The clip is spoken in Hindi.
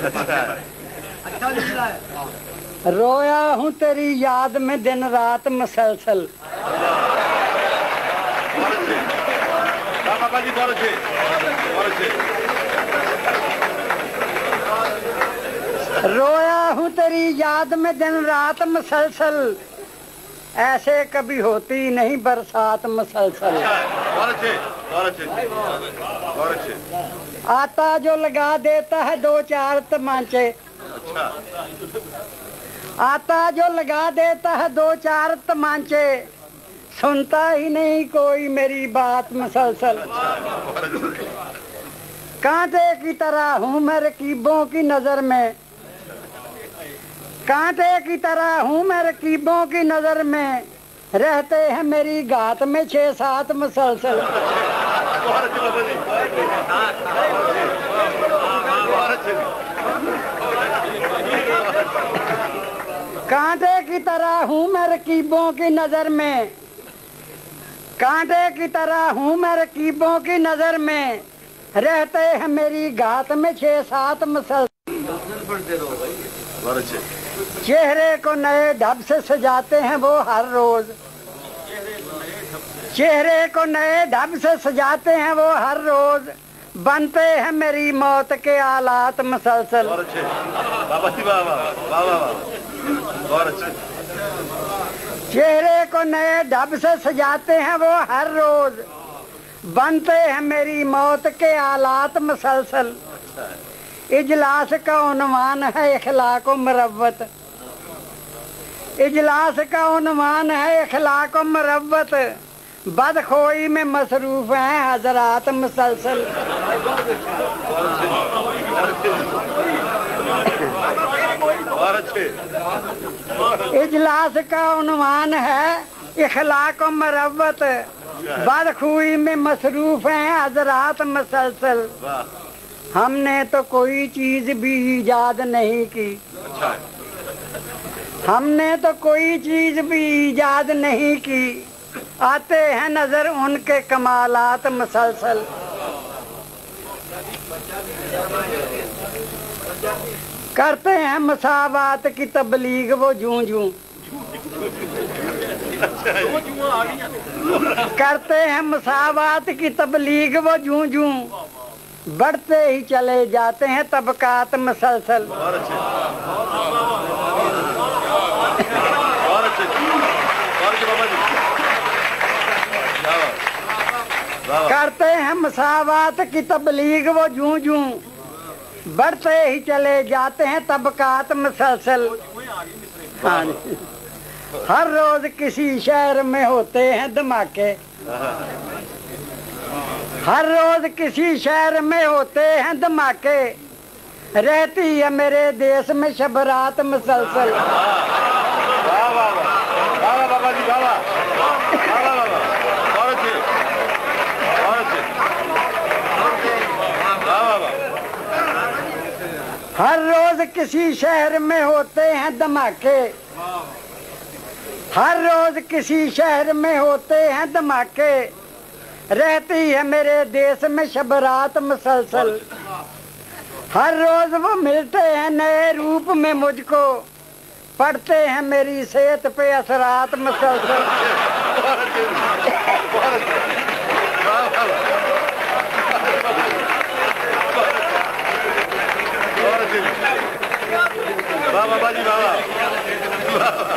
रोया हूँ तेरी याद में दिन रात मसलसल। रोया हूँ तेरी याद में दिन रात मसलसल, ऐसे कभी होती नहीं बरसात मसलसल। आता जो लगा देता है दो चार तमांचे, आता जो लगा देता है दो चार तमांचे, सुनता ही नहीं कोई मेरी बात मसलसल। कांटे की तरह हूँ मैं रकीबों की नजर में, कांटे की तरह हूँ मैं रकीबों की नजर में, रहते हैं मेरी घात में 6-7 मसलसल। कांटे की तरह हूँ मैं रकीबों की नजर में, कांटे की तरह हूँ मैं रकीबों की नजर में, रहते हैं मेरी घात में 6-7 मसलसल। चेहरे को नए ढब से सजाते हैं वो हर रोज, चेहरे को नए ढब से सजाते हैं वो हर रोज, बनते हैं मेरी मौत के आलात मसलसल। चेहरे को नए ढब से सजाते हैं वो हर रोज, बनते हैं मेरी मौत के आलात मसलसल। इजलास का उन्वान है इखलाक व मरव्वत, इजलास का उन्वान है इखलाक व मरव्वत, बदखोई में मसरूफ हैं हजरात मसलसल। इजलास का उन्वान है इखलाक व मरव्वत, बदखोई में मसरूफ हैं हजरात मसलसल। हमने तो कोई चीज भी ईजाद नहीं की, हमने तो कोई चीज भी ईजाद नहीं की, आते हैं नजर उनके कमालात मसलसल। करते हैं मसावात की तबलीग वो जूं जूं, करते हैं मसावात की तबलीग वो जूं जूं, बढ़ते ही चले जाते हैं तबकात मसलसल। करते हैं मसावात की तबलीग वो जूं जूं, बढ़ते ही चले जाते हैं तबकात मसलसल। हाँ, हर रोज किसी शहर में होते हैं धमाके, हर रोज किसी शहर में होते हैं धमाके, रहती है मेरे देश में शब रात मसलसल। हर रोज किसी शहर में होते हैं धमाके, हर रोज किसी शहर में होते हैं धमाके, रहती है मेरे देश में शब रात मसलसल। हर रोज वो मिलते हैं नए रूप में मुझको, पढ़ते हैं मेरी सेहत पे असरात मसलसल। बाबा जी बाबा